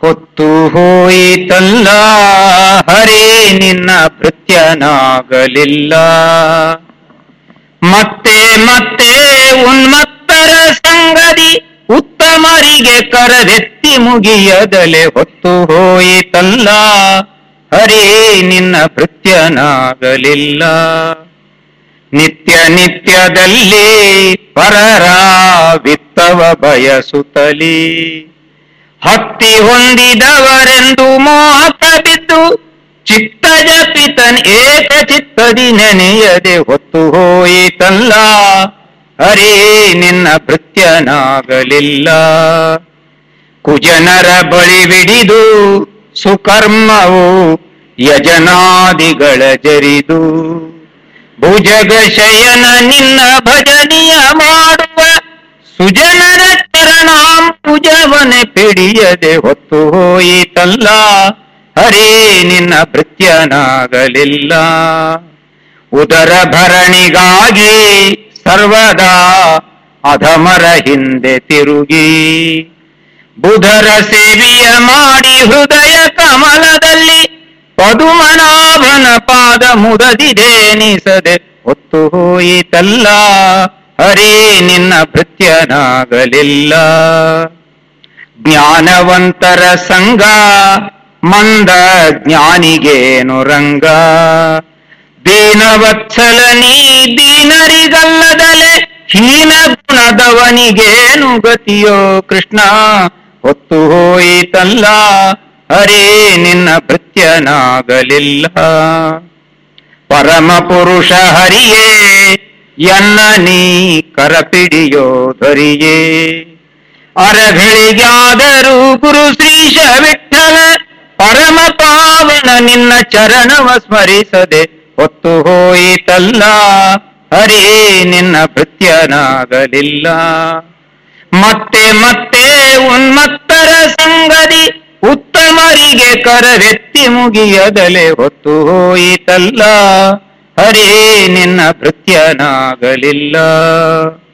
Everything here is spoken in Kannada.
ಹೊತ್ತು ಹೋಯಿತಲ್ಲ ಹರೇ ನಿನ್ನ ಭೃತ್ಯನಾಗಲಿಲ್ಲ. ಮತ್ತೆ ಮತ್ತೆ ಉನ್ಮತ್ತರ ಸಂಗದಿ ಉತ್ತಮರಿಗೆ ಕರವೆತ್ತಿ ಮುಗಿಯದಲೆ ಹೊತ್ತು ಹೋಯಿತಲ್ಲ ಹರೇ ನಿನ್ನ ಭೃತ್ಯನಾಗಲಿಲ್ಲ. ನಿತ್ಯ ನಿತ್ಯದಲ್ಲಿ ಪರರ ವಿತ್ತವ ಬಯಸುತ್ತಲೀ ಹತ್ತಿ ಹೊಂದಿದವರೆಂದು ಮೋಹಕ ಬಿದ್ದು ಚಿತ್ತ ಜಪಿತನ್ ಏಕ ಚಿತ್ತದಿ ನೆನೆಯದೆ ಹೊತ್ತು ಹೋಯಿತಲ್ಲ ಹರೇ ನಿನ್ನ ಭೃತ್ಯನಾಗಲಿಲ್ಲ. ಕುಜನರ ಬಳಿ ಬಿಡಿದು ಸುಕರ್ಮವು ಯಜನಾದಿಗಳ ಜರಿದು ಭುಜಗ ಶಯನ ನಿನ್ನ ಭಜನಿಯ ಮಾಡುವ ಸುಜನರ ಚರಣಾಂ ಪೂಜವನೆ ಪಿಡಿಯದೆ ಹೊತ್ತು ಹೋಯಿತಲ್ಲ ಹರೇ ನಿನ್ನ ಭೃತ್ಯನಾಗಲಿಲ್ಲ. ಉದರ ಭರಣಿಗಾಗಿ ಸರ್ವದಾ ಅಧಮರ ಹಿಂದೆ ತಿರುಗಿ ಬುಧರ ಸೇವೆಯ ಮಾಡಿ ಹೃದಯ ಕಮಲದಲ್ಲಿ ಪದುಮನಾಭನ ಪಾದ ಮುದದಿದೇನಿಸದೆ ಹೊತ್ತು ಹೋಯಿತಲ್ಲ ಹರೇ ನಿನ್ನ ಭೃತ್ಯನಾಗಲಿಲ್ಲ. ಜ್ಞಾನವಂತರ ಸಂಗ ಮಂದ ಜ್ಞಾನಿಗೇನು ರಂಗ, ದೀನವತ್ಸಲ ನೀ ದೀನರಿಗಲ್ಲದಲೆ ಹೀನ ಗುಣದವನಿಗೇನು ಗತಿಯೋ ಕೃಷ್ಣ ಹೊತ್ತು ಹೋಯಿತಲ್ಲ ಹರೇ ನಿನ್ನ ಭೃತ್ಯನಾಗಲಿಲ್ಲ. ಪರಮ ಪುರುಷ ಹರಿಯೇ ಎನ್ನ ನೀ ಕರಪಿಡಿಯೋ ಧರಿಯೇ, ಅರಘಳಿಗಾದರೂ ಗುರು ಶ್ರೀಶ ವಿಠಲ ಪರಮ ಪಾವನ ನಿನ್ನ ಚರಣವ ಸ್ಮರಿಸದೆ ಹೊತ್ತು ಹೋಯಿತಲ್ಲ ಹರೇ ನಿನ್ನ ಭೃತ್ಯನಾಗಲಿಲ್ಲ. ಮತ್ತೆ ಮತ್ತೆ ಉನ್ಮತ್ತರ ಸಂಗದಿ ಉತ್ತಮರಿಗೆ ಕರವೆತ್ತಿ ಮುಗಿಯದಲೆ ಹೊತ್ತು ಹೋಯಿತಲ್ಲ ಹರೇ ನಿನ್ನ ಭೃತ್ಯನಾಗಲಿಲ್ಲ.